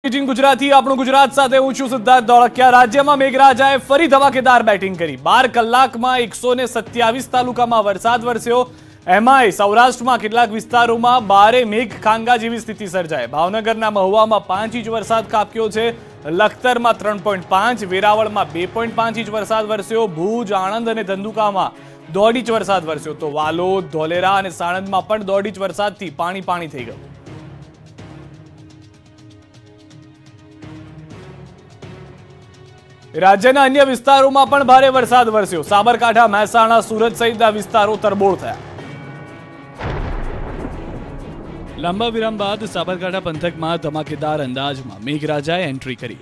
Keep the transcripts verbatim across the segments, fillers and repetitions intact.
ગુજરાતી આપણું ગુજરાત સાથે હું છું સિદ્ધાર્થ ધોળકિયા। રાજ્યમાં મેઘરાજાએ ફરી ધમાકેદાર બેટિંગ કરી। બાર કલાકમાં એકસો ને સત્યાવીસ તાલુકામાં વરસાદ વરસ્યો। એમાંય સૌરાષ્ટ્રમાં કેટલાક વિસ્તારોમાં ભારે મેઘ ખાંગા જેવી સ્થિતિ સર્જાઈ। ભાવનગરના મહુવામાં પાંચ ઇંચ વરસાદ ખાબક્યો છે। લખતરમાં ત્રણ પોઈન્ટ પાંચ, વેરાવળમાં બે પોઈન્ટ પાંચ ઇંચ વરસાદ વરસ્યો। ભુજ, આણંદ અને ધંધુકામાં દોઢ ઇંચ વરસાદ વરસ્યો તો વાલોદ, ધોલેરા અને સાણંદમાં પણ દોઢ ઇંચ વરસાદથી પાણી પાણી થઈ ગયું। રાજ્યના અન્ય વિસ્તારોમાં પણ ભારે વરસાદ વરસ્યો। સાબરકાંઠા, મહેસાણા, સુરત સહિતના વિસ્તારો તરબોળ થયા। લાંબા વિરામ બાદ સાબરકાંઠા પંથકમાં ધમાકેદાર અંદાજમાં મેઘરાજાએ એન્ટ્રી કરી।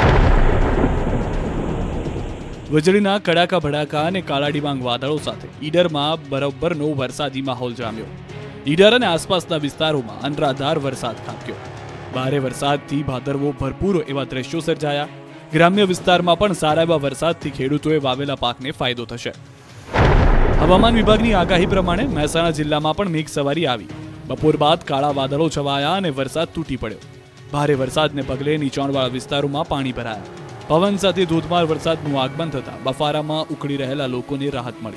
વીજળીના કડાકા ભડાકા અને કાળા ડિબાંગ વાદળો સાથે ઈડરમાં બરોબરનો વરસાદી માહોલ જામ્યો। ઈડર અને આસપાસના વિસ્તારોમાં અનરાધાર વરસાદ ખાબક્યો। ભારે વરસાદથી ભાદરવો ભરપૂર એવા દ્રશ્યો સર્જાયા। ગ્રામ્ય વિસ્તારમાં પણ સારા એવા વરસાદથી ખેડૂતોએ વાવેલા પાકને ફાયદો થશે। હવામાન વિભાગની આગાહી પ્રમાણે મહેસાણા જિલ્લામાં પણ મેઘ સવારી આવી। બપોર બાદ કાળા વાદળો છવાયા અને વરસાદ તૂટી પડ્યો। ભારે વરસાદને પગલે નીચાણવાળા વિસ્તારોમાં પાણી ભરાયા। પવન સાથે ધોધમાર વરસાદનું આગમન થતાં બફારામાં ઉકળી રહેલા લોકોને રાહત મળી।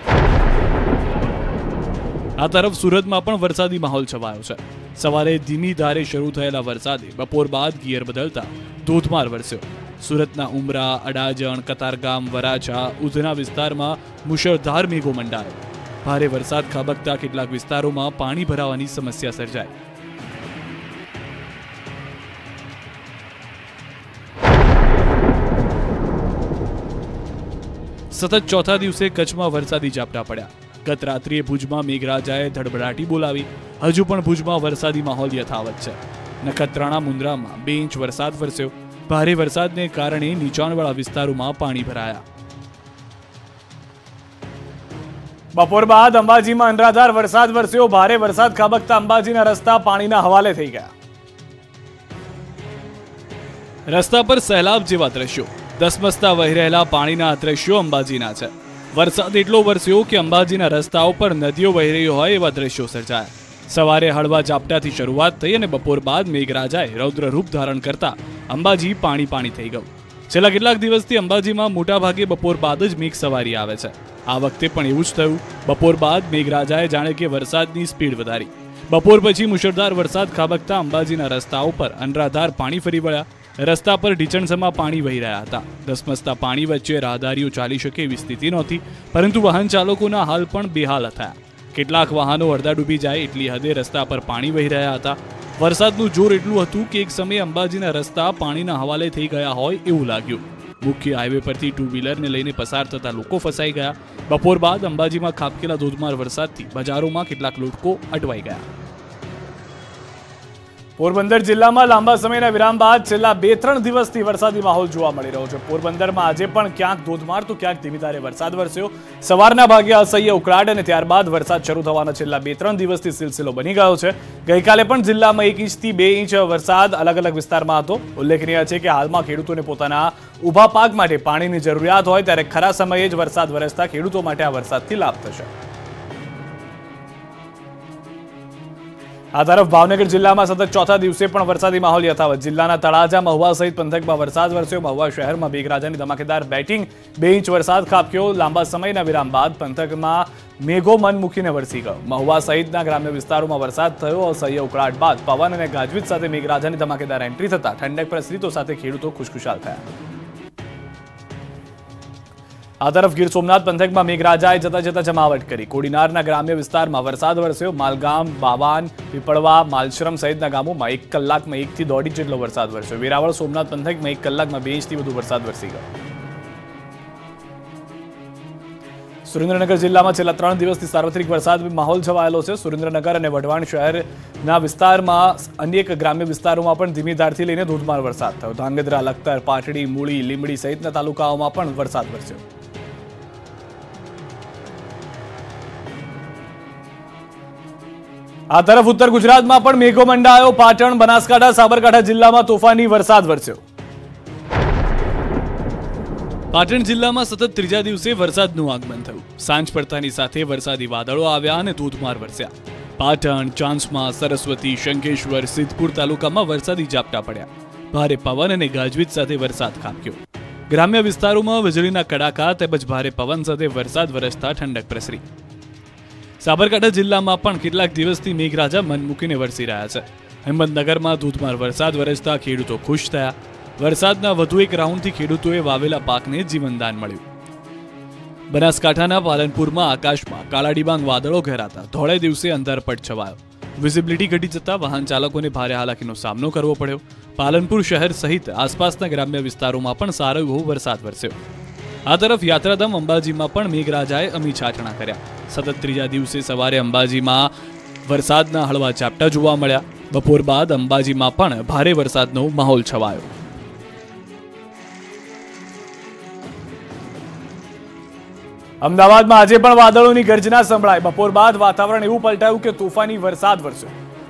આ તરફ સુરતમાં પણ વરસાદી માહોલ છવાયો છે। સવારે ધીમી ધારે શરૂ થયેલા વરસાદે બપોર બાદ ગિયર બદલતા ધોધમાર વરસ્યો। સુરતના ઉમરા, અડાજણ, કતારગામ, વરાછા, ઉધના વિસ્તારમાં મુશળધાર મેઘો મંડાયો। ભારે વરસાદ ખાબકતા કેટલાક વિસ્તારોમાં પાણી ભરાવાની સમસ્યા સર્જાઈ। સતત ચોથા દિવસે કચ્છમાં વરસાદી ઝાપટા પડ્યા। ગત રાત્રિએ ભુજમાં મેઘરાજાએ ધડબડાટી બોલાવી। હજુ પણ ભુજમાં વરસાદી માહોલ યથાવત છે। નખત્રાણા, મુન્દ્રામાં બે ઇંચ વરસાદ વરસ્યો। ભારે વરસાદને કારણે નીચાણવાળા વિસ્તારોમાં પાણી ભરાયા। બપોર બાદ અંબાજીમાં અનરાધાર વરસાદ વરસ્યો। ભારે વરસાદ ખાબકતા અંબાજીના રસ્તા પાણીના હવાલે થઈ ગયા। રસ્તા પર સહેલાબ જેવા દ્રશ્યો, ધસમસતા વહી રહેલા પાણીના દ્રશ્યો અંબાજીના છે। વરસાદ એટલો વરસ્યો કે અંબાજીના રસ્તાઓ પર નદીઓ વહી રહી હોય એવા દ્રશ્યો સર્જાયા। સવારે હળવા ઝાપટાથી શરૂઆત થઈ અને બપોર બાદ મેઘરાજાએ રૌદ્ર રૂપ ધારણ કરતા અંબાજી પાણી પાણી થઈ ગયું। છેલ્લા કેટલાક દિવસથી અંબાજીમાં મોટા ભાગે બપોર બાદ જ મેઘ સવારી આવે છે। આ વખતે પણ એવું જ થયું। બપોર બાદ મેઘરાજાએ જાણે કે વરસાદની સ્પીડ વધારી। બપોર પછી મુશળધાર વરસાદ ખાબકતા અંબાજીના રસ્તાઓ પર અનરાધાર પાણી ફરી વળ્યા। રસ્તા પર ઢીચણસમા પાણી વહી રહ્યા હતા। ધસમસતા પાણી વચ્ચે રાહદારીઓ ચાલી શકે એવી સ્થિતિ નહોતી, પરંતુ વાહન ચાલકોના હાલ પણ બેહાલ થયા। કેટલાક વાહનો અડધા ડૂબી જાય એટલી હદે રસ્તા પર પાણી વહી રહ્યા હતા। વરસાદનું જોર એટલું હતું કે એક સમયે અંબાજીના રસ્તા પાણીના હવાલે થઈ ગયા હોય એવું લાગ્યું। મુખ્ય હાઈવે પરથી ટુ વ્હીલરને લઈને પસાર થતા લોકો ફસાઈ ગયા। બપોર બાદ અંબાજીમાં ખાબકેલા ધોધમાર વરસાદથી બજારોમાં કેટલાક લોકો અટવાઈ ગયા। પોરબંદર જિલ્લામાં લાંબા સમયના વિરામ બાદ છેલ્લા બે ત્રણ દિવસથી વરસાદી માહોલ જોવા મળી રહ્યો છે। પોરબંદરમાં આજે પણ ક્યાંક ધોધમાર તો ક્યાંક ધીમી ધારે વરસાદ વરસ્યો। સવારના ભાગે અસહ્ય ઉકળાટ અને ત્યારબાદ વરસાદ શરૂ થવાના છેલ્લા બે ત્રણ દિવસથી સિલસિલો બની ગયો છે। ગઈકાલે પણ જિલ્લામાં એક ઇંચથી બે ઇંચ વરસાદ અલગ અલગ વિસ્તારમાં હતો। ઉલ્લેખનીય છે કે હાલમાં ખેડૂતોને પોતાના ઊભા પાક માટે પાણીની જરૂરિયાત હોય ત્યારે ખરા સમયે જ વરસાદ વરસતા ખેડૂતો માટે આ વરસાદથી લાભ થશે। આ તરફ ભાવનગર જિલ્લામાં સતત ચોથા દિવસે પણ વરસાદી માહોલ યથાવત। જિલ્લાના તળાજા, મહુવા સહિત પંથકમાં વરસાદ વરસ્યો। મહુવા શહેરમાં મેઘરાજાની ધમાકેદાર બેટિંગ, બે ઇંચ વરસાદ ખાબક્યો। લાંબા સમયના વિરામ બાદ પંથકમાં મેઘો મન મૂકીને વરસી ગયો। મહુવા સહિતના ગ્રામ્ય વિસ્તારોમાં વરસાદ થયો। અસહ્ય ઉકળાટ બાદ પવન અને ગાજવીજ સાથે મેઘરાજાની ધમાકેદાર એન્ટ્રી થતા ઠંડક પ્રસરી તો સાથે ખેડૂતો ખુશખુશાલ થયા। આ તરફ ગીર સોમનાથ પંથકમાં મેઘરાજાએ જતા જતા જમાવટ કરી। કોડીનારના ગ્રામ્ય વિસ્તારમાં વરસાદ વરસ્યો। માલગામ, બાવાન, પીપળવા, માલશ્રમ સહિતના ગામોમાં એક કલાકમાં એકથી દોઢ ઇંચ જેટલો વરસાદ વરસ્યો। વેરાવળ, સોમનાથ પંથકમાં એક કલાકમાં બે ઇંચથી વધુ વરસાદ વરસી ગયો। સુરેન્દ્રનગર જિલ્લામાં છેલ્લા ત્રણ દિવસથી સાર્વત્રિક વરસાદ માહોલ છવાયેલો છે। સુરેન્દ્રનગર અને વઢવાણ શહેરના વિસ્તારમાં અનેક ગ્રામ્ય વિસ્તારોમાં પણ ધીમી ધારથી લઈને ધોધમાર વરસાદ થયો। ધાંગધ્રા, લખતર, પાટડી, મૂળી, લીંબડી સહિતના તાલુકાઓમાં પણ વરસાદ વરસ્યો। આ તરફ ઉત્તર ગુજરાતમાં પણ મેઘો મંડાયો। પાટણ, બનાસકાંઠા, સાબરકાંઠા જિલ્લામાં તોફાની વરસાદ વરસ્યો। પાટણ જિલ્લામાં સતત ત્રીજા દિવસે વરસાદનું આગમન થયું। સાંજ પડતાની સાથે વરસાદી વાદળો આવ્યા અને ધોધમાર વરસ્યા। પાટણ, ચાંસમા, સરસ્વતી, શંખેશ્વર, સિદ્ધપુર તાલુકામાં વરસાદી ઝાપટા પડ્યા। ભારે પવન અને ગાજવીજ સાથે વરસાદ ખાબક્યો। ગ્રામ્ય વિસ્તારોમાં વીજળીના કડાકા તેમજ ભારે પવન સાથે વરસાદ વરસતા ઠંડક પ્રસરી। સાબરકાંઠા જિલ્લામાં પણ કેટલાક દિવસથી મેઘરાજા મન મૂકીને વરસી રહ્યા છે। હિંમતનગરમાં ધોધમાર વરસાદ વરસતા ખેડૂતો ખુશ થયા। વરસાદના વધુ એક રાઉન્ડથી ખેડૂતોએ વાવેલા પાકને જીવનદાન મળ્યું। બનાસકાંઠાના પાલનપુરમાં આકાશમાં કાળા ડિબાંગ વાદળો ઘેરાતા ધોળે દિવસે અંધારપટ છવાયો। વિઝિબિલિટી ઘટી જતા વાહન ચાલકોને ભારે હાલાકીનો સામનો કરવો પડ્યો। પાલનપુર શહેર સહિત આસપાસના ગ્રામ્ય વિસ્તારોમાં પણ સારો એવો વરસાદ વરસ્યો। આ તરફ યાત્રાધામ અંબાજીમાં પણ મેઘરાજાએ અમી છાંટણા કર્યા। સતત ત્રીજા દિવસે સવારે અંબાજીમાં વરસાદના હળવા ઝાપટા જોવા મળ્યા। બપોર બાદ અંબાજીમાં પણ ભારે વરસાદનો માહોલ છવાયો। અમદાવાદમાં આજે પણ વાદળોની ગર્જના સંભળાઈ। બપોર બાદ વાતાવરણ એવું પલટાયું કે તોફાની વરસાદ વરસ્યો।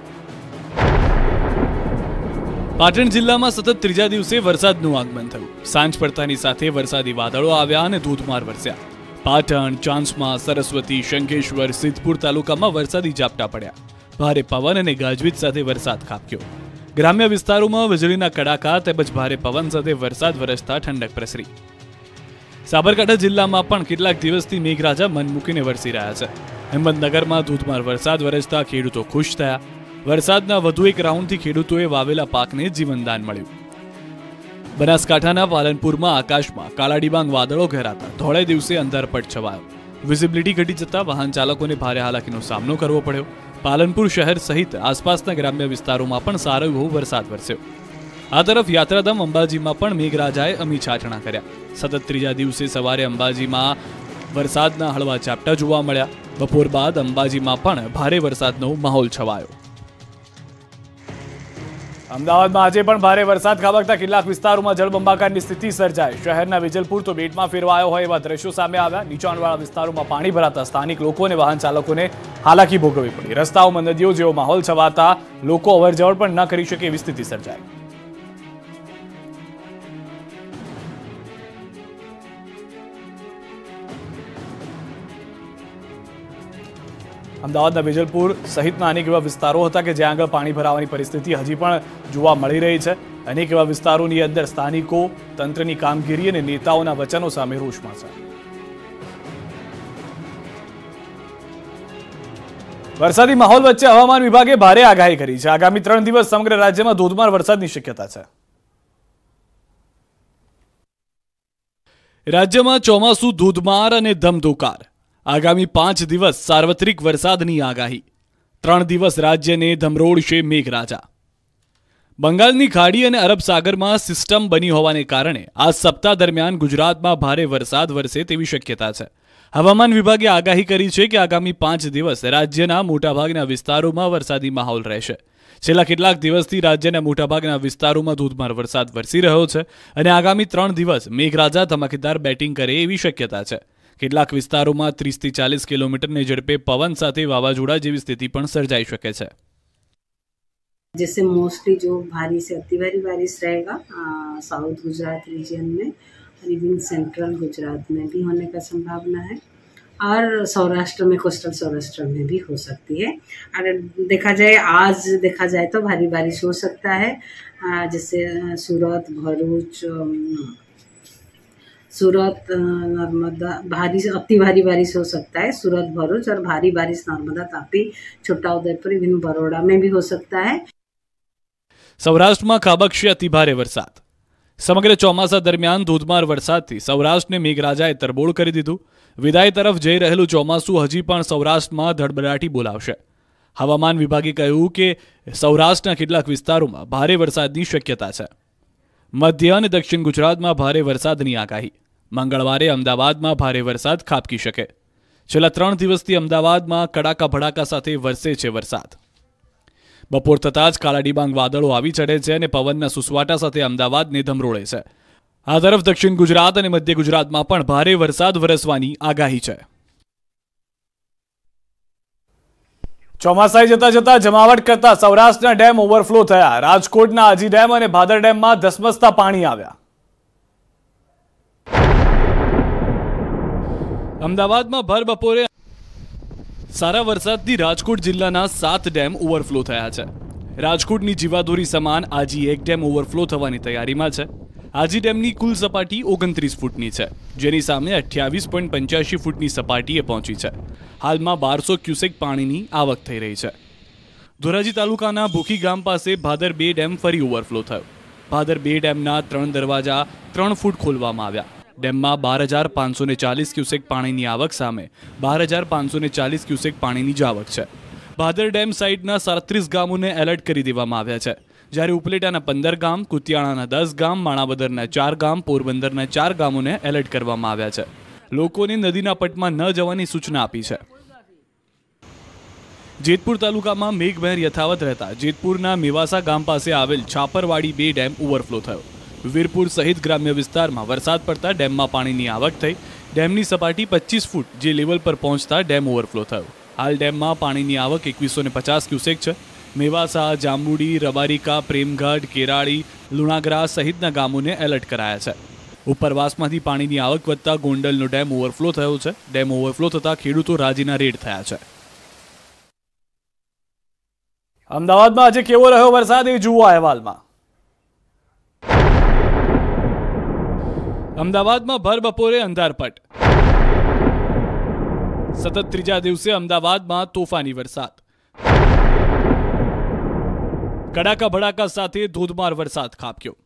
પાટણ જિલ્લામાં સતત ત્રીજા દિવસે વરસાદનું આગમન થયું। સાંજ પડતાની સાથે વરસાદી વાદળો આવ્યા અને ધોધમાર વરસ્યા। પાટણ, ચાંસમા, સરસ્વતી, શંખેશ્વર, સિદ્ધપુર તાલુકામાં વરસાદી ઝાપટા પડ્યા। ભારે પવન અને ગાજવીજ સાથે વરસાદ ખાબક્યો। ગ્રામ્ય વિસ્તારોમાં વીજળીના કડાકા તેમજ ભારે પવન સાથે વરસાદ વરસતા ઠંડક પ્રસરી। સાબરકાંઠા જિલ્લામાં પણ કેટલાક દિવસથી મેઘરાજા મન મૂકીને વરસી રહ્યા છે। હિંમતનગરમાં ધોધમાર વરસાદ વરસતા ખેડૂતો ખુશ થયા। વરસાદના વધુ એક રાઉન્ડથી ખેડૂતોએ વાવેલા પાકને જીવનદાન મળ્યું। બનાસકાંઠાના પાલનપુરમાં આકાશમાં કાળા ડિબાંગ વાદળો ઘેરાતા ધોળે દિવસે અંધારપટ છવાયો। વિઝિબિલિટી ઘટી જતા વાહન ચાલકોને ભારે હાલાકીનો સામનો કરવો પડ્યો। પાલનપુર શહેર સહિત આસપાસના ગ્રામ્ય વિસ્તારોમાં પણ સારો એવો વરસાદ વરસ્યો। આ તરફ યાત્રાધામ અંબાજીમાં પણ મેઘરાજાએ અમી છાંટણા કર્યા। સતત ત્રીજા દિવસે સવારે અંબાજીમાં વરસાદના હળવા ઝાપટા જોવા મળ્યા। બપોર બાદ અંબાજીમાં પણ ભારે વરસાદનો માહોલ છવાયો। અમદાવાદમાં આજે પણ ભારે વરસાદ ખાબકતા કેટલાક વિસ્તારોમાં જળબંબાકારની સ્થિતિ સર્જાઈ। શહેરના વિજલપુર તો બેટમાં ફેરવાયો હોય એવા દ્રશ્યો સામે આવ્યા। નીચાણવાળા વિસ્તારોમાં પાણી ભરાતા સ્થાનિક લોકો અને વાહન ચાલકોને હાલાકી ભોગવવી પડી। રસ્તાઓમાં નદીઓ જેવો માહોલ છવાતા લોકો અવરજવર પણ ન કરી શકે એવી સ્થિતિ સર્જાઈ। અમદાવાદના વિજલપુર સહિતના અનેક એવા વિસ્તારો હતા કે જ્યાં આગળ પાણી ભરાવાની પરિસ્થિતિ હજી પણ જોવા મળી રહી છે। અનેક એવા વિસ્તારોની અંદર સ્થાનિકો તંત્રની કામગીરી અને નેતાઓના વચનો સામે રોષમાં છે। વરસાદી માહોલ વચ્ચે હવામાન વિભાગે ભારે આગાહી કરી છે। આગામી ત્રણ દિવસ સમગ્ર રાજ્યમાં ધોધમાર વરસાદની શક્યતા છે। રાજ્યમાં ચોમાસું ધોધમાર અને ધમધોકાર। આગામી પાંચ દિવસ સાર્વત્રિક વરસાદની આગાહી। ત્રણ દિવસ રાજ્યને ધમરોળશે મેઘરાજા। બંગાળની ખાડી અને અરબ સાગરમાં સિસ્ટમ બની હોવાને કારણે આ સપ્તાહ દરમિયાન ગુજરાતમાં ભારે વરસાદ વરસે તેવી શક્યતા છે। હવામાન વિભાગે આગાહી કરી છે કે આગામી પાંચ દિવસ રાજ્યના મોટાભાગના વિસ્તારોમાં વરસાદી માહોલ રહેશે। છેલ્લા કેટલાક દિવસથી રાજ્યના મોટાભાગના વિસ્તારોમાં ધોધમાર વરસાદ વરસી રહ્યો છે અને આગામી ત્રણ દિવસ મેઘરાજા ધમાકેદાર બેટિંગ કરે એવી શક્યતા છે। કેટલાક વિસ્તારોમાં ત્રીસ થી ચાલીસ કિલોમીટરની ઝડપે પવન સાથે વાવાઝોડા જેવી સ્થિતિ પણ સર્જાઈ શકે છે। जैसे मोस्टली जो भारी से अति भारी बारिश रहेगा साउथ गुजरात रीजन में और इवन सेंट्रल गुजरात में भी होने का संभावना है और सौराष्ट्र में कोस्टल सौराष्ट्र में भी हो सकती है। अगर देखा जाए आज देखा जाए तो भारी बारिश हो सकता है। जैसे सूरत, भरूच, सूरत, नर्मदा भारी से अति भारी बारिश हो सकता है। सूरत, भरूच और भारी बारिश नर्मदा, तापी, छोटाउदेपुर, इवन बड़ौदा में भी हो सकता है। સૌરાષ્ટ્રમાં ખાબકશે અતિભારે વરસાદ। સમગ્ર ચોમાસા દરમિયાન ધોધમાર વરસાદથી સૌરાષ્ટ્રને મેઘરાજાએ તરબોળ કરી દીધું। વિદાય તરફ જઈ રહેલું ચોમાસું હજી પણ સૌરાષ્ટ્રમાં ધડબડાટી બોલાવશે। હવામાન વિભાગે કહ્યું કે સૌરાષ્ટ્રના કેટલાક વિસ્તારોમાં ભારે વરસાદની શક્યતા છે। મધ્ય અને દક્ષિણ ગુજરાતમાં ભારે વરસાદની આગાહી। મંગળવારે અમદાવાદમાં ભારે વરસાદ ખાબકી શકે। છેલ્લા ત્રણ દિવસથી અમદાવાદમાં કડાકા ભડાકા સાથે વરસે છે વરસાદ। બપોર થતાં જ કાળા ડિબાંગ વાદળો આવી ચડે છે અને પવનના સુસવાટા સાથે અમદાવાદને ધમરોળે છે। આ તરફ દક્ષિણ ગુજરાત અને મધ્ય ગુજરાતમાં પણ ભારે વરસાદ વરસવાની આગાહી છે। ચોમાસાઈ જતા જતા જમાવટ કરતા સૌરાષ્ટ્રના ડેમ ઓવરફ્લો થયા। રાજકોટના આજી ડેમ અને ભાદર ડેમમાં ધસમસતા પાણી આવ્યા। અમદાવાદમાં ભર બપોરે સારા વરસાદથી રાજકોટ જિલ્લાના સાત ડેમ ઓવરફ્લો થયા છે। રાજકોટની જીવાદોરી સમાન આજી એક ડેમ ઓવરફ્લો થવાની તૈયારીમાં છે। આજી ડેમની કુલ સપાટી ઓગણત્રીસ ફૂટની છે, જેની સામે અઠ્યાવીસ પોઈન્ટ પંચ્યાસી ફૂટની સપાટીએ પહોંચી છે। હાલમાં બારસો ક્યુસેક પાણીની આવક થઈ રહી છે। ધોરાજી તાલુકાના ભૂખી ગામ પાસે ભાદર બે ડેમ ફરી ઓવરફ્લો થયો। ભાદર બે ડેમના ત્રણ દરવાજા ત્રણ ફૂટ ખોલવામાં આવ્યા। ડેમમાં બાર હજાર પાંચસો ને ચાલીસ ક્યુસેક પાણીની આવક સામે બાર હજાર પાંચસો ને ચાલીસ ક્યુસેક પાણીની જ આવક છે। ભાદર ડેમ સાઇટના સાડત્રીસ ગામોને એલર્ટ કરી દેવામાં આવ્યા છે, જ્યારે ઉપલેટાના પંદર ગામ, કુતિયાણાના દસ ગામ, માણાવદરના ચાર ગામ, પોરબંદરના ચાર ગામોને એલર્ટ કરવામાં આવ્યા છે। લોકોને નદીના પટમાં ન જવાની સૂચના આપી છે। જેતપુર તાલુકામાં મેઘમહેર યથાવત રહેતા જેતપુરના મેવાસા ગામ પાસે આવેલ છાપરવાડી બે ડેમ ઓવરફ્લો થયો। વીરપુર સહિત ગ્રામ્ય વિસ્તારમાં વરસાદ પડતા ડેમમાં પાણીની આવક થઈ। ડેમની સપાટી પચીસ ફૂટ જે લેવલ પર પહોંચતા ડેમ ઓવરફ્લો થયો। હાલ ડેમમાં પાણીની આવક એકવીસો ને પચાસ ક્યુસેક છે। મેવાસા, જાંબુડી, રબારિકા, પ્રેમગઢ, કેરાળી, લુણાગરા સહિતના ગામોને એલર્ટ કરાયા છે। ઉપરવાસમાંથી પાણીની આવક વધતા ગોંડલનો ડેમ ઓવરફ્લો થયો છે। ડેમ ઓવરફ્લો થતા ખેડૂતો રાજીના રેડ થયા છે। અમદાવાદમાં આજે કેવો રહ્યો વરસાદ એ જુઓ અહેવાલમાં। અમદાવાદમાં ભર બપોરે અંધારપટ। સતત ત્રીજા દિવસે અમદાવાદમાં તોફાની વરસાદ। કડાકા ભડાકા સાથે ધોધમાર વરસાદ ખાબક્યો।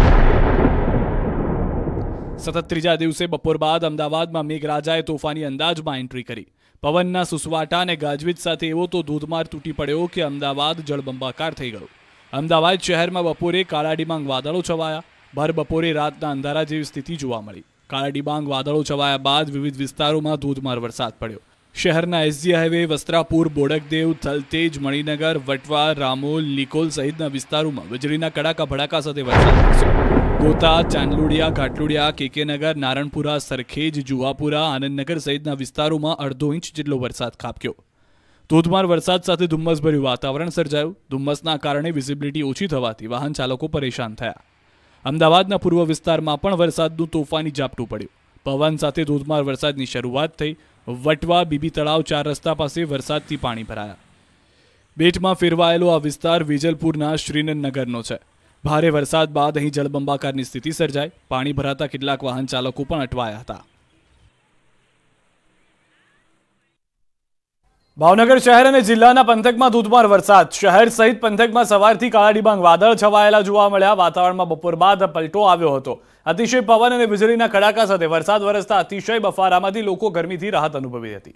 સતત ત્રીજા દિવસે બપોર બાદ અમદાવાદમાં મેઘરાજાએ તોફાની અંદાજમાં એન્ટ્રી કરી। પવનના સુસવાટા અને ગાજવીજ સાથે એવો તો ધોધમાર તૂટી પડ્યો કે અમદાવાદ જળબંબાકાર થઈ ગયું। અમદાવાદ શહેરમાં બપોરે કાળા ડિબાંગ વાદળો છવાયા। ભર બપોરે રાતના અંધારા જેવી સ્થિતિ જોવા મળી। કાળા ડિબાંગ વાદળો છવાયા બાદ વિવિધ વિસ્તારોમાં ધોધમાર વરસાદ પડ્યો। શહેરના એસજી હાઈવે, વસ્ત્રાપુર, બોડકદેવ, થલતેજ, મણિનગર, વટવા, રામોલ, નિકોલ સહિતના વિસ્તારોમાં વીજળીના કડાકા ભડાકા સાથે વરસાદ વરસ્યો। ગોતા, ચાંદલોડિયા, ઘાટલોડિયા, કેકેનગર, નારણપુરા, સરખેજ, જુવાપુરા, આનંદનગર સહિતના વિસ્તારોમાં અડધો ઇંચ જેટલો વરસાદ ખાબક્યો। ધોધમાર વરસાદ સાથે ધુમ્મસભર્યું વાતાવરણ સર્જાયું। ધુમ્મસના કારણે વિઝિબિલિટી ઓછી થવાથી વાહન ચાલકો પરેશાન થયા। અમદાવાદના પૂર્વ વિસ્તારમાં પણ વરસાદનું તોફાની ઝાપટું પડ્યું। પવન સાથે ધોધમાર વરસાદની શરૂઆત થઈ। વટવા, બીબી તળાવ ચાર રસ્તા પાસે વરસાદથી પાણી ભરાયા। બેટમાં ફેરવાયેલો આ વિસ્તાર વેજલપુરના શ્રીનગરનો છે। ભારે વરસાદ બાદ અહીં જળબંબાકારની સ્થિતિ સર્જાઈ। પાણી ભરાતા કેટલાક વાહન ચાલકો પણ અટવાયા હતા। ભાવનગર શહેર અને જિલ્લાના પંથકમાં ધોધમાર વરસાદ। શહેર સહિત પંથકમાં સવારથી કાળા ડિબાંગ વાદળ છવાયેલા જોવા મળ્યા। વાતાવરણમાં બપોર બાદ પલટો આવ્યો હતો। અતિશય પવન અને વીજળીના કડાકા સાથે વરસાદ વરસતા અતિશય બફારામાંથી લોકો ગરમીથી રાહત અનુભવી હતી।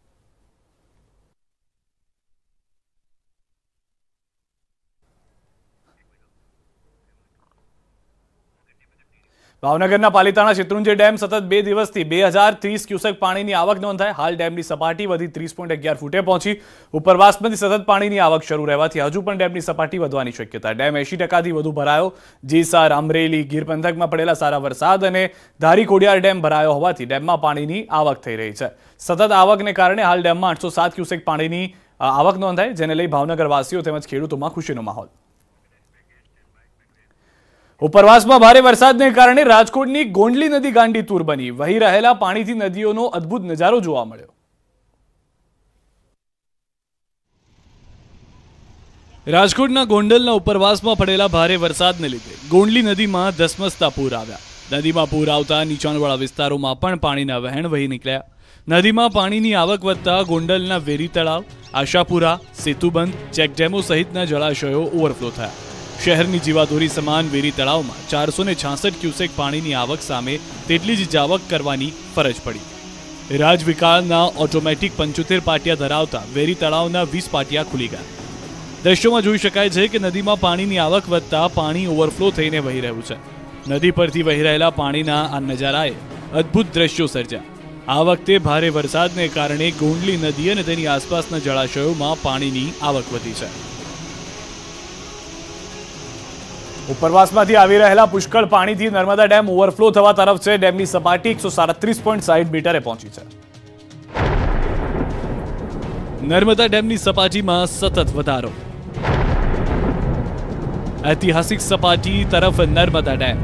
ભાવનગરના પાલિતાણા શેત્રુંજય ડેમ સતત બે દિવસથી બે હજાર ત્રીસ ક્યુસેક પાણીની આવક નોંધાઈ। હાલ ડેમની સપાટી વધી ત્રીસ પોઈન્ટ અગિયાર ફૂટે પહોંચી। ઉપરવાસમાંથી સતત પાણીની આવક શરૂ રહેવાથી હજુ પણ ડેમની સપાટી વધવાની શક્યતા। ડેમ એંશી ટકાથી વધુ ભરાયો। જેસર, અમરેલી, ગીર પંથકમાં પડેલા સારા વરસાદ અને ધારી કોડિયાર ડેમ ભરાયો હોવાથી ડેમમાં પાણીની આવક થઈ રહી છે। સતત આવકને કારણે હાલ ડેમમાં આઠસો સાત ક્યુસેક પાણીની આવક નોંધાઈ, જેને લઈ ભાવનગરવાસીઓ તેમજ ખેડૂતોમાં ખુશીનો માહોલ। ઉપરવાસમાં ભારે વરસાદને કારણે રાજકોટની ગોંડલી નદી ગાંડી તૂર બની। વહી રહેલા પાણીથી નદીઓનો અદ્ભુત નજારો જોવા મળ્યો। રાજકોટના ગોંડલના ઉપરવાસમાં પડેલા ભારે વરસાદને લીધે ગોંડલી નદીમાં ધસમસતા પૂર આવ્યા। નદીમાં પૂર આવતા નીચાણવાળા વિસ્તારોમાં પણ પાણીના વહેણ વહી નીકળ્યા। નદીમાં પાણીની આવક વધતા ગોંડલના વેરી તળાવ, આશાપુરા, સેતુબંધ, ચેકડેમો સહિતના જળાશયો ઓવરફ્લો થયા। શહેરની જીવાદોરી સમાન વેરી તળાવમાં ચારસો ને છાસઠ ક્યુસેક પાણીની આવક સામે તેટલી જ જાવક કરવાની ફરજ પડી। રાજવિકાસના ઓટોમેટિક પંચોતેર પાટિયા ધરાવતા વેરી તળાવના વીસ પાટિયા ખુલી ગયા। દ્રશ્યોમાં જોઈ શકાય છે કે નદીમાં પાણીની આવક વધતા પાણી ઓવરફ્લો થઈને વહી રહ્યું છે। નદી પરથી વહી રહેલા પાણીના આ નજારાએ અદ્ભુત દ્રશ્યો સર્જ્યા। આ વખતે ભારે વરસાદને કારણે ગોંડલી નદી અને તેની આસપાસના જળાશયોમાં પાણીની આવક વધી છે। ઉપરવાસમાંથી આવી રહેલા પુષ્કળ પાણીથી નર્મદા ડેમ ઓવરફ્લો થવા તરફ છે। ડેમની સપાટી એકસો સાડત્રીસ પોઈન્ટ સાઠ મીટરે પહોંચી છે। નર્મદા ડેમની સપાટીમાં સતત વધારો। ઐતિહાસિક સપાટી તરફ નર્મદા ડેમ।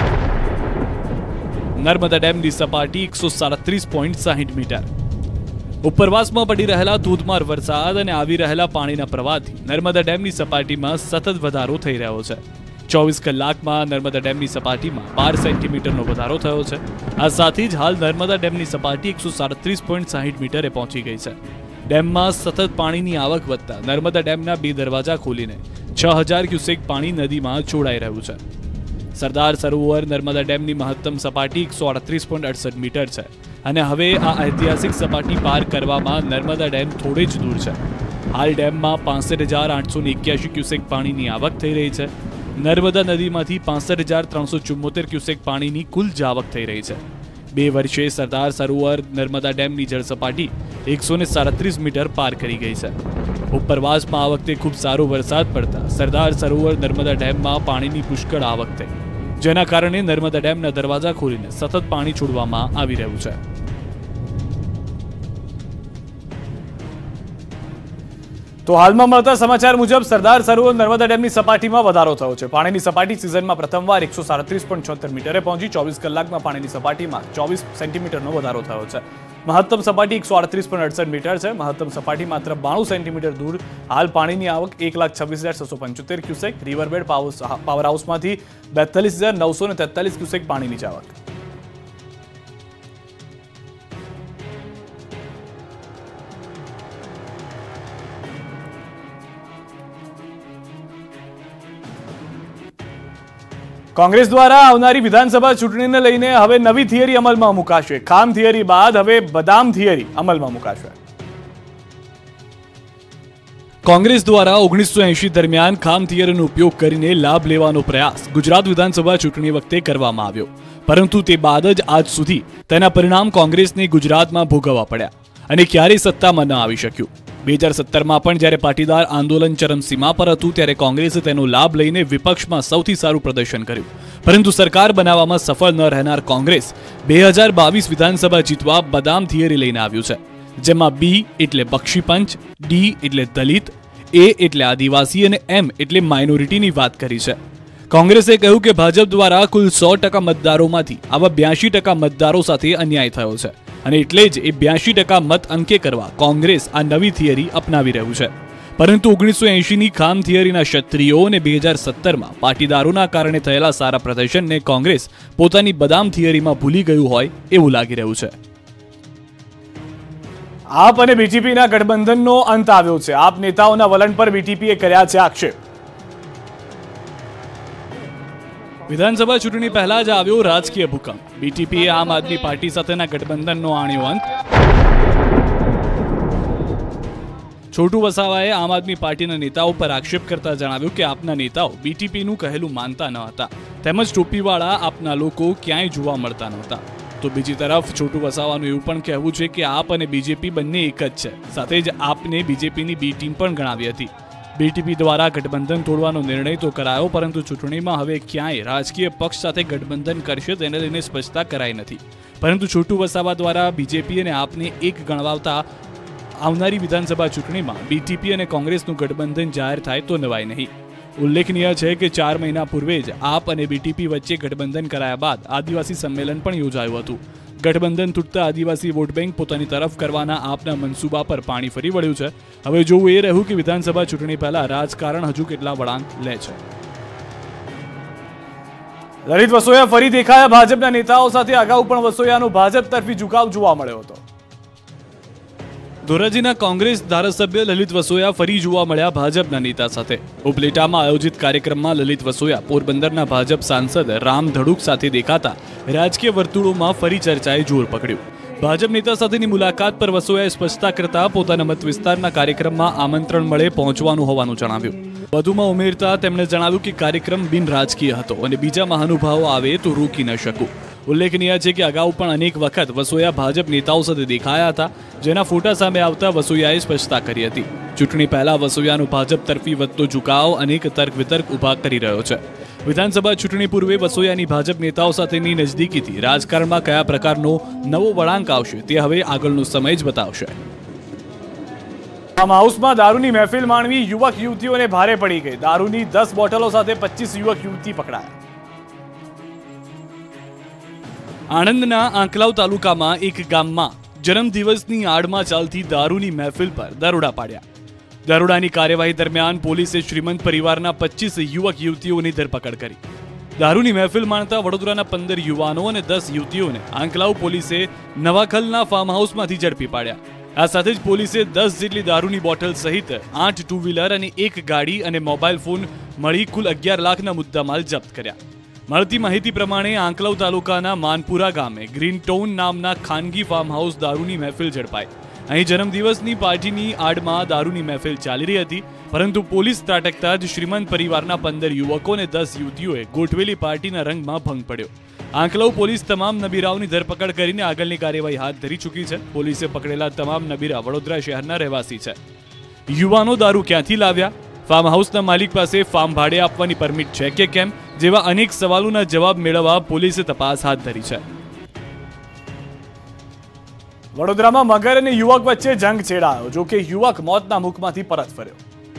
નર્મદા ડેમની સપાટી એકસો સાડત્રીસ પોઈન્ટ સાઠ મીટર। ઉપરવાસમાં પડી રહેલા ધોધમાર વરસાદ અને આવી રહેલા પાણીના પ્રવાહથી નર્મદા ડેમની સપાટીમાં સતત વધારો થઈ રહ્યો છે. ચોવીસ કલાકમાં નર્મદા ડેમની સપાટીમાં બાર સેન્ટીમીટરનો વધારો થયો છે. આ સાથે જ હાલ નર્મદા ડેમની સપાટી એકસો સાડત્રીસ પોઈન્ટ સાહીઠ મીટરે પહોંચી ગઈ છે. ડેમમાં સતત પાણીની આવક વધતા નર્મદા ડેમના બે દરવાજા ખોલીને છ હજાર ક્યુસેક પાણી નદીમાં છોડાઈ રહ્યું છે. સરદાર સરોવર નર્મદા ડેમની મહત્તમ સપાટી એકસો અડત્રીસ પોઈન્ટ અડસઠ મીટર છે અને હવે આ ઐતિહાસિક સપાટી પાર કરવામાં નર્મદા ડેમ થોડે જ દૂર છે. હાલ ડેમમાં પાસઠ હજાર આઠસો એક્યાસી ક્યુસેક પાણીની આવક થઈ રહી છે. નર્મદા નદીમાંથી પાસઠ હજાર ત્રણસો ચુમ્મોતેર ક્યુસેક પાણીની કુલ જાવક થઈ રહી છે. બે વર્ષે સરદાર સરોવર નર્મદા ડેમની જળ સપાટી એકસો ને સાડત્રીસ મીટર પાર કરી ગઈ છે. ઉપરવાસમાં આ વખતે ખૂબ સારો વરસાદ પડતા સરદાર સરોવર નર્મદા ડેમમાં પાણીની પુષ્કળ આવક થઈ, જેના કારણે નર્મદા ડેમના દરવાજા ખોલીને સતત પાણી છોડવામાં આવી રહ્યું છે. તો હાલમાં મળતા સમાચાર મુજબ સરદાર સરોવર નર્મદા ડેમની સપાટીમાં વધારો થયો છે. પાણીની સપાટી સિઝનમાં પ્રથમવાર એકસો સાડત્રીસ પોઈન્ટ છોતેર મીટરે પહોંચી ચોવીસ કલાકમાં પાણીની સપાટીમાં ચોવીસ સેન્ટીમીટરનો વધારો થયો છે. મહત્તમ સપાટી એકસો અડત્રીસ પોઈન્ટ અડસઠ મીટર છે. મહત્તમ સપાટી માત્ર બાણું સેન્ટીમીટર દૂર. હાલ પાણીની આવક એક લાખ છવ્વીસ હજાર છસો પંચોતેર ક્યુસેક. રિવરબેડ પાવર હાઉસમાંથી બેતાલીસ હજાર નવસો ને તેતાલીસ ક્યુસેક પાણીની આવક. કોંગ્રેસ દ્વારા આવનારી વિધાનસભા ચૂંટણીને લઈને હવે નવી થિયરી અમલમાં મુકાશે. ખામ થિયરી બાદ હવે બદામ થિયરી અમલમાં મુકાશે. કોંગ્રેસ દ્વારા ઓગણીસો એંશી દરમિયાન ખામ થિયરીનો ઉપયોગ કરીને લાભ લેવાનો પ્રયાસ ગુજરાત વિધાનસભા ચૂંટણી વખતે કરવામાં આવ્યો, પરંતુ તે બાદ જ આજ સુધી તેના પરિણામ કોંગ્રેસને ગુજરાતમાં ભોગવવા પડ્યા અને ક્યારેય સત્તામાં ન આવી શક્યું. બે હજાર સત્તરમાં પણ જ્યારે પાટીદાર આંદોલન ચરમસીમા પર હતું ત્યારે કોંગ્રેસે તેનો લાભ લઈને વિપક્ષમાં સૌથી સારું પ્રદર્શન કર્યું, પરંતુ સરકાર બનાવવામાં સફળ ન રહેનાર કોંગ્રેસ બે હજાર બાવીસ વિધાનસભા જીતવા બદામ થિયરી લઈને આવ્યું છે, જેમાં બી એટલે બક્ષીપંચ, ડી એટલે દલિત, એ એટલે આદિવાસી અને એમ એટલે માઇનોરિટીની વાત કરી છે. કોંગ્રેસે કહ્યું કે ભાજપ દ્વારા કુલ સો ટકા મતદારોમાંથી આવા બ્યાસી ટકા મતદારો સાથે અન્યાય થયો છે અને એટલે જ એ બ્યાસી ટકા મત અંકે કરવા કોંગ્રેસ આ નવી થિયરી અપનાવી રહ્યું છે. પરંતુ ઓગણીસો એંશીની ખામ થિયરીના ક્ષત્રિયો અને બે હજાર સત્તરમાં પાટીદારોના કારણે થયેલા સારા પ્રદર્શનને કોંગ્રેસ પોતાની બદામ થિયરીમાં ભૂલી ગયું હોય એવું લાગી રહ્યું છે. આપ અને બીટીપીના ગઠબંધનનો અંત આવ્યો છે. આપ નેતાઓના વલણ પર બીટીપીએ કર્યા છે આક્ષેપ. વિધાનસભા ચૂંટણી પહેલા જ આવ્યો રાજકીય ભૂકંપ. બીટીપીએ આમ આદમી પાર્ટી સાથેના ગઠબંધનનો આણ્યો અંત. છોટુ વસાવાએ આમ આદમી પાર્ટીના નેતાઓ પર આક્ષેપ કરતા જણાવ્યું કે આપના નેતાઓ બીટીપીનું કહેલું માનતા ન હતા, તેમજ ટોપીવાળા આપના લોકો ક્યાંય જોવા મળતા નહોતા. તો બીજી તરફ છોટુ વસાવાનું એવું પણ કહેવું છે કે આપ અને બીજેપી બંને એક જ છે. સાથે જ આપને બીજેપીની બી ટીમ પણ ગણાવી હતી. બીટીપી દ્વારા ગઠબંધન તોડવાનો નિર્ણય તો કરાયો, પરંતુ ચૂંટણીમાં હવે ક્યાંય રાજકીય પક્ષ સાથે ગઠબંધન કરશે તેને લઈને સ્પષ્ટતા કરાઈ નથી. પરંતુ છોટુ વસાવા દ્વારા બીજેપી અને આપને એક ગણવાતા આવનારી વિધાનસભા ચૂંટણીમાં બીટીપી અને કોંગ્રેસનું ગઠબંધન જાહેર થાય તો નવાય નહીં. ઉલ્લેખનીય છે કે ચાર મહિના પૂર્વે જ આપ અને બીટીપી વચ્ચે ગઠબંધન કરાયા બાદ આદિવાસી સંમેલન પણ યોજાયું હતું. ગઠબંધન તૂટતા આદિવાસી વોટ બેંક પોતાની તરફ કરવાના આપના મનસૂબા પર પાણી ફરી વળ્યું છે. હવે જોવું એ રહ્યું કે વિધાનસભા ચૂંટણી પહેલા રાજકારણ હજુ કેટલા વળાંક લે છે. લલિત વસોયા ફરી દેખાયા ભાજપના નેતાઓ સાથે. અગાઉ પણ વસોયાનો ભાજપ તરફી ઝુકાવ જોવા મળ્યો હતો. ધોરાજીના કોંગ્રેસ ધારાસભ્ય લલિત વસોયા ફરી જોવા મળ્યા ભાજપના નેતા સાથે. ઉપલેટામાં આયોજિત કાર્યક્રમમાં લલિત વસોયા પોરબંદરના ભાજપ સાંસદ રામ ધડુક સાથે દેખાતા રાજકીય વર્તુળોમાં ફરી ચર્ચાએ જોર પકડ્યું. ભાજપ નેતા સાથેની મુલાકાત પર વસોયાએ સ્પષ્ટતા કરતા પોતાના મત વિસ્તારના કાર્યક્રમમાં આમંત્રણ મળે પહોંચવાનું હોવાનું જણાવ્યું. વધુમાં ઉમેરતા તેમણે જણાવ્યું કે કાર્યક્રમ બિન રાજકીય હતો અને બીજા મહાનુભાવો આવે તો રોકી ન શકું. ઉલ્લેખનીય છે કે અગાઉ પણ અનેક વખત વસોયા ભાજપ નેતાઓ સાથે દેખાયા હતા, જેના ફોટા સામે આવતા વસોયાએ સ્પષ્ટતા કરી હતી. ચૂંટણી પહેલા વસોયાનો ભાજપ તરફી વધતો ઝુકાવ અનેક તર્ક વિતર્ક ઉભા કરી રહ્યો છે. વિધાનસભા ચૂંટણી પૂર્વે વસોયાની ભાજપ નેતાઓ સાથેની નજદીકીથી રાજકારણમાં કયા પ્રકારનો નવો વળાંક આવશે તે હવે આગળનો સમય જ બતાવશે. ફાર્મ હાઉસમાં દારૂની મહેફિલ માણવી યુવક યુવતીઓને ભારે પડી ગઈ. દારૂની દસ બોટલો સાથે પચીસ યુવક યુવતી પકડાયા. આણંદના આંકલાવ તાલુકામાં એક ગામમાં જન્મદિવસની આડમાં ચાલતી દારૂની મહેફિલ પર દરોડા પાડ્યા. દરોડાની કાર્યવાહી દરમિયાન પોલીસે શ્રીમંત પરિવારના પચીસ યુવક યુવતીઓની ધરપકડ કરી. દારૂની મહેફિલ માણતા વડોદરાના પંદર યુવાનો અને દસ યુવતીઓને આંકલાવ પોલીસે નવાખલના ફાર્મ હાઉસમાંથી ઝડપી પાડ્યા. આ સાથે જ પોલીસે દસ જેટલી દારૂની બોટલ સહિત આઠ ટુ વ્હીલર અને એક ગાડી અને મોબાઈલ ફોન મળી કુલ અગિયાર લાખના મુદ્દામાલ જપ્ત કર્યા. મળતી માહિતી પ્રમાણે આંકલાવ તાલુકાના માનપુરા ગામે ગ્રીન ટાઉન નામના ખાનગી ફાર્મ હાઉસ દારૂની મહેફિલ ઝડપાઈ. અહીં જન્મદિવસની પાર્ટીની આડમાં દારૂની મહેફિલ ચાલી રહી હતી, પરંતુ પોલીસ ત્રાટકતા જ શ્રીમંત પરિવારના પંદર યુવકો અને દસ યુવતીઓએ ગોઠવેલી પાર્ટીના રંગમાં ભંગ પડ્યો. આંકલાવ પોલીસ તમામ નબીરાઓની ધરપકડ કરીને આગળની કાર્યવાહી હાથ ધરી ચૂકી છે. પોલીસે પકડેલા તમામ નબીરા વડોદરા શહેરના રહેવાસી છે. યુવાનો દારૂ ક્યાંથી લાવ્યા, ફાર્મ હાઉસના માલિક પાસે ફાર્મ ભાડે આપવાની પરમિટ છે કે કેમ જેવા અનેક સવાલોના જવાબ મેળવવા પોલીસે તપાસ હાથ ધરી છે. વડોદરામાં મગર અને યુવક વચ્ચે જંગ છેડાયો, જો કે યુવક મોતના મુખમાંથી પરત ફર્યો.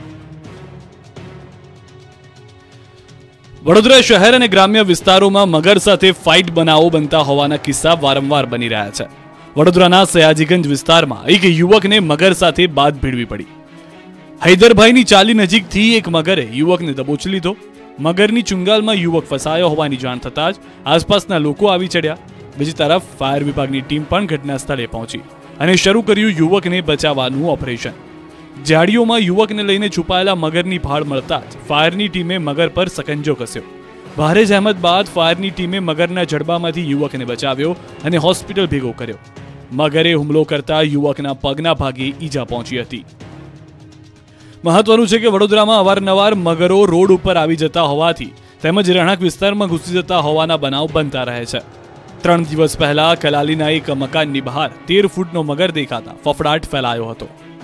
વડોદરા શહેર અને ગ્રામ્ય વિસ્તારોમાં મગર સાથે ફાઇટ બનાવો બનતા હોવાના કિસ્સા વારંવાર બની રહ્યા છે. વડોદરાના સયાજીગંજ વિસ્તારમાં એક યુવકને મગર સાથે બાદ ભીડવી પડી. હૈદરભાઈની ચાલી નજીકથી એક મગરે યુવકને દબોચી લીધો. મગરની ચુંગાલમાં યુવક ફસાયો હોવાની જાણ થતાં જ આસપાસના લોકો આવી ચડ્યા. બીજી તરફ ફાયર વિભાગની ટીમ પણ ઘટના સ્થળે પહોંચી અને શરૂ કર્યું યુવકને બચાવવાનું ઓપરેશન. ઝાડીઓમાં યુવકને લઈને છુપાયેલા મગરની ભાળ મળતા જ ફાયરની ટીમે મગર પર સકંજો કસ્યો. ભારે જહેમત બાદ ફાયરની ટીમે મગરના જડબામાંથી યુવકને બચાવ્યો અને હોસ્પિટલ ભેગો કર્યો. મગરે હુમલો કરતા યુવકના પગના ભાગે ઈજા પહોંચી હતી. મહત્વનું છે કે વડોદરામાં અવારનવાર મગરો રોડ ઉપર આવી જતા હોવાથી તેમજ રહેણાંક વિસ્તારમાં ઘૂસી જતા હોવાના બનાવ બનતા રહે છે. ત્રણ દિવસ પહેલા કલાલીના એક મકાનની બહાર તેર ફૂટનો મગર દેખાતા ફફડાટ ફેલાયો હતો.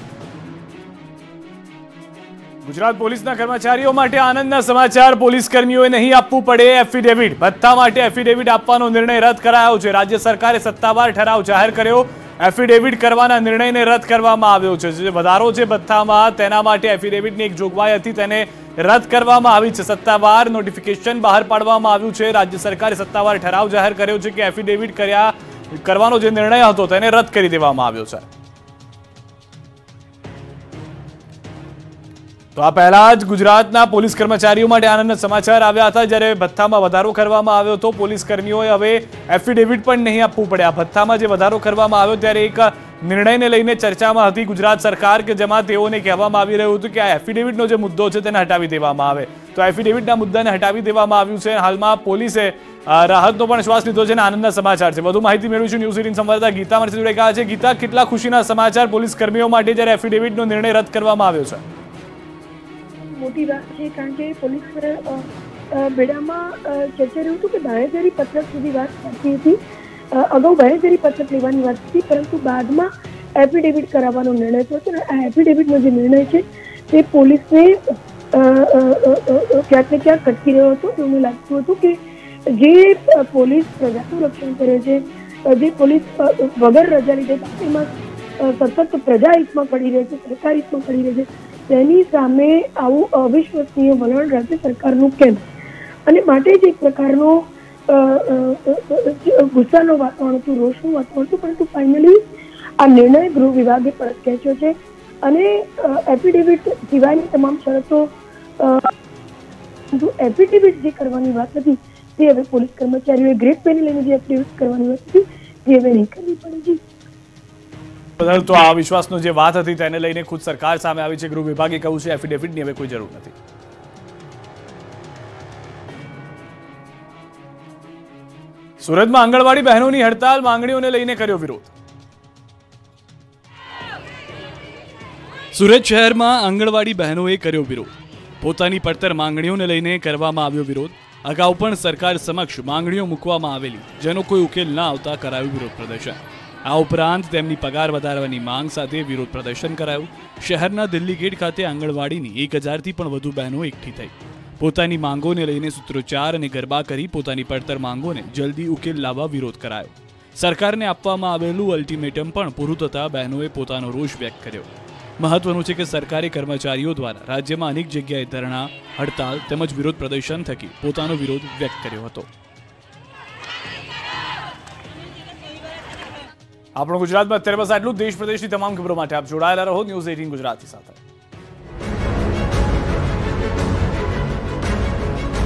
ગુજરાત પોલીસના કર્મચારીઓ માટે આનંદના સમાચાર. પોલીસ કર્મીઓએ નહીં આપવું પડે એફિડેવિટ. ભથ્થા માટે એફિડેવિટ આપવાનો નિર્ણય રદ કરાયો છે. રાજ્ય સરકારે સત્તાવાર ઠરાવ જાહેર કર્યો. એફિડેવિટ કરવાના નિર્ણયને રદ કરવામાં આવ્યો છે. જે વધારો છે ભથ્થામાં તેના માટે એફિડેવિટની એક જોગવાઈ હતી તેને રદ કરવામાં આવી છે. સત્તાવાર નોટિફિકેશન બહાર પાડવામાં આવ્યું છે. રાજ્ય સરકારે સત્તાવાર ઠરાવ જાહેર કર્યો છે કે એફિડેવિટ કર્યા કરવાનો જે નિર્ણય હતો તેને રદ કરી દેવામાં આવ્યો છે. તો આ પહેલા જ ગુજરાતના પોલીસ કર્મચારીઓ માટે આનંદના સમાચાર આવ્યા હતા. જ્યારે ભથ્થામાં વધારો કરવામાં આવ્યો હતો, પોલીસ કર્મીઓએ હવે એફિડેવિટ પણ નહીં આપવું પડે. આ ભથ્થામાં જે વધારો કરવામાં આવ્યો ત્યારે એક નિર્ણયને લઈને ચર્ચામાં હતી ગુજરાત સરકાર, કે જેમાં તેઓને કહેવામાં આવી રહ્યું હતું કે આ એફિડેવિટનો જે મુદ્દો છે તેને હટાવી દેવામાં આવે. તો એફિડેવિટના મુદ્દાને હટાવી દેવામાં આવ્યું છે. હાલમાં પોલીસે રાહતનો પણ શ્વાસ લીધો છે અને આનંદના સમાચાર છે. વધુ માહિતી મેળવીશું ન્યૂઝ એટીન સંવાદદાતા ગીતા મારી જોડે ગયા છે. ગીતા, કેટલા ખુશીના સમાચાર પોલીસ કર્મીઓ માટે જ્યારે એફિડેવિટનો નિર્ણય રદ કરવામાં આવ્યો છે? મોટી વાત છે, કારણ કે પોલીસ બેડામાં ચર્ચા રહ્યું હતું કે બાંહેધરી પત્રક સુધી વાત કરતી હતી. અગાઉ બાંહેધરી પત્રક લેવાની વાત હતી, પરંતુ બાદમાં એફિડેવિટ કરાવવાનો નિર્ણય થયો હતો. આ એફિડેવિટનો જે નિર્ણય છે તે પોલીસને ક્યાંક ને ક્યાંક ખટકી રહ્યો હતો. એવું લાગતું હતું કે જે પોલીસ પ્રજાનું રક્ષણ કરે છે, જે પોલીસ વગર રજા લીધે એમાં સતત પ્રજા હિતમાં પડી રહે છે, સરકાર હિતમાં પડી રહે છે, તેની સામે આવું અવિશ્વસનીય વલણ રાજ્ય સરકારનું કેમ? અને માટે જ એક પ્રકારનો ગુસ્સાનો વાતાવરણ હતું, રોષનું વાતાવરણ હતું. પરંતુ ફાઇનલી આ નિર્ણય ગૃહ વિભાગે પરત ખેંચ્યો છે અને એફિડેવિટ સિવાયની તમામ શરતો એફિડેવિટ જે કરવાની વાત હતી તે હવે પોલીસ કર્મચારીઓએ ગ્રેડ પેને લઈને જે એફિડેવિટ કરવાની વાત હતી તે હવે નહીં કરવી પડે છે. બદલ તો આ વિશ્વાસનો જે વાત હતી તેને લઈને ખુદ સરકાર સામે આવી છે. ગૃહ વિભાગે કહ્યું છે એફિડેવિટની હવે કોઈ જરૂર નથી. સુરતમાં આંગણવાડી બહેનોની હડતાલ, માંગણીઓને લઈને કર્યો વિરોધ. સુરત શહેરમાં આંગણવાડી બહેનોએ કર્યો વિરોધ. પોતાની પડતર માંગણીઓને લઈને કરવામાં આવ્યો વિરોધ. અગાઉ પણ સરકાર સમક્ષ માંગણીઓ મૂકવામાં આવેલી, જેનો કોઈ ઉકેલ ન આવતા કરાયું વિરોધ પ્રદર્શન. આ ઉપરાંત તેમની પગાર વધારવાની માંગ સાથે વિરોધ પ્રદર્શન કરાયું. શહેરના દિલ્હી ગેટ ખાતે આંગણવાડીની એક હજારથી પણ વધુ બહેનો એકઠી થઈ. પોતાની માંગોને લઈને સૂત્રોચ્ચાર અને ગરબા કરી પોતાની પડતર માંગોને જલ્દી ઉકેલ લાવવા વિરોધ કરાયો. સરકારને આપવામાં આવેલું અલ્ટિમેટમ પણ પૂરું થતાં બહેનોએ પોતાનો રોષ વ્યક્ત કર્યો. મહત્વનું છે કે સરકારી કર્મચારીઓ દ્વારા રાજ્યમાં અનેક જગ્યાએ ધરણા, હડતાલ તેમજ વિરોધ પ્રદર્શન થકી પોતાનો વિરોધ વ્યક્ત કર્યો હતો. આપણું ગુજરાતમાં અત્યારે બસ આટલું. દેશ પ્રદેશની તમામ ખબરો માટે આપ જોડાયેલા રહો ન્યૂઝ અઠ્ઠાવીસ ગુજરાતી સાથે.